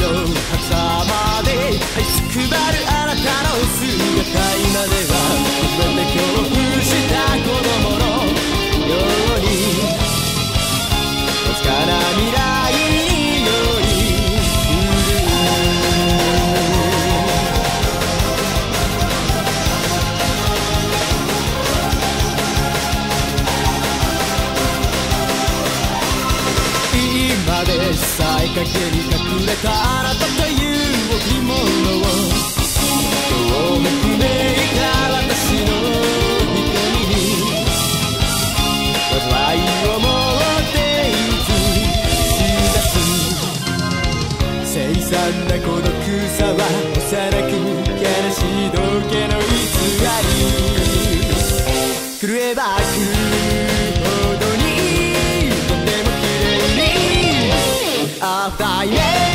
間ではいつくばるあなたの姿今では全て恐怖した子供のようにわずかな未来より今でさえ影に隠れたあなたという置物を遠めくめいた私の瞳に災いを持っていつし出す凄惨な孤独さは幼く悲しい道化の偽り狂えば狂うほどにとても綺麗にアフターイメージ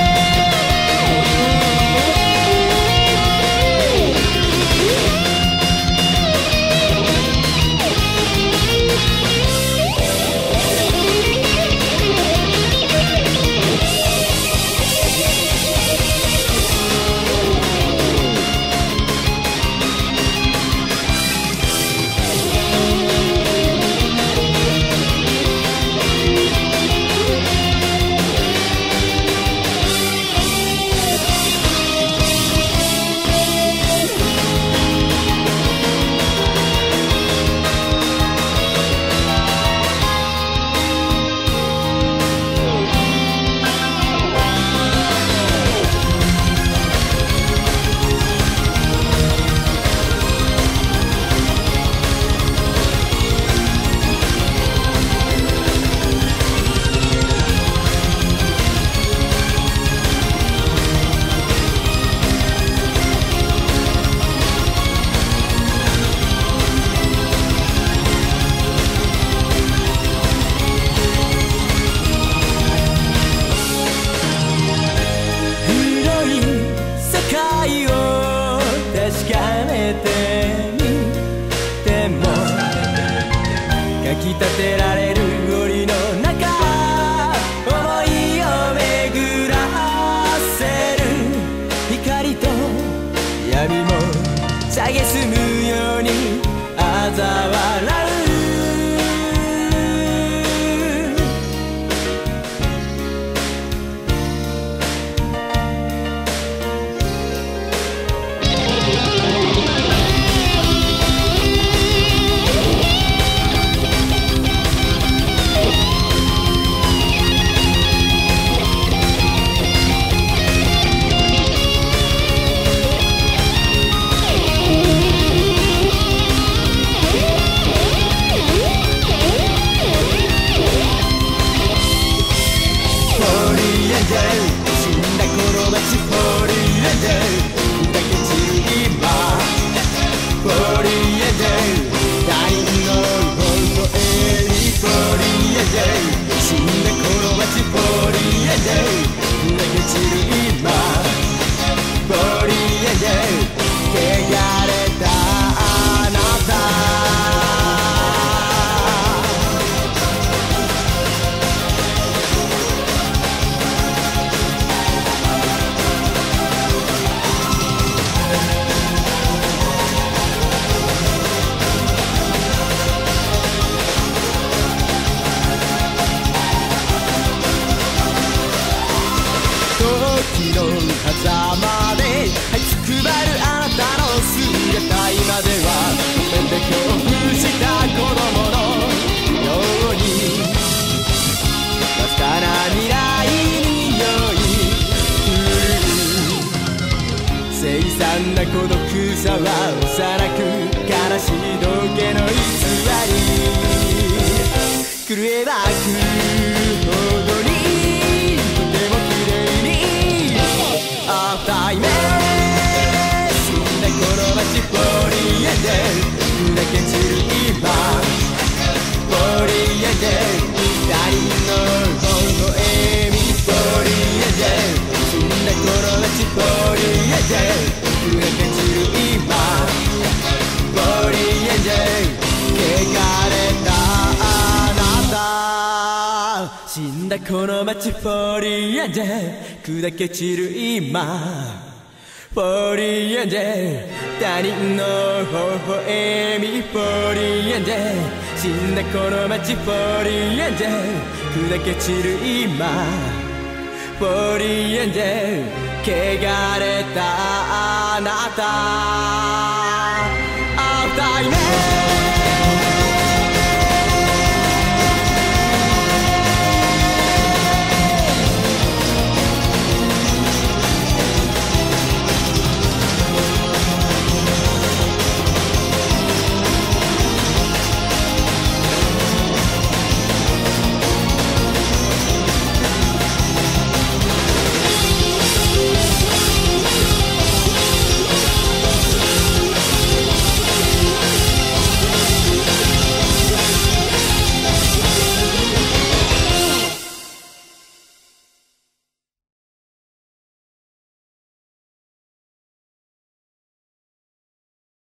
立てられる檻の中思いを巡らせる光と闇も蔑むように嘲笑う孤独さは幼く悲しい道化の偽り狂えば狂うほどにとても綺麗にアフターイメージ死んだこの街ポリエで砕け散る今ポリエで他人の微笑みポリエで死んだこの街ポリエで砕け散る今ポリエで汚れたあなた死んだこの街ポリエで砕け散る今フォーリーエンジェル他人の微笑みフォーリーエンジェル死んだこの街フォーリーエンジェル砕け散る今フォーリーエンジェル汚れたあなた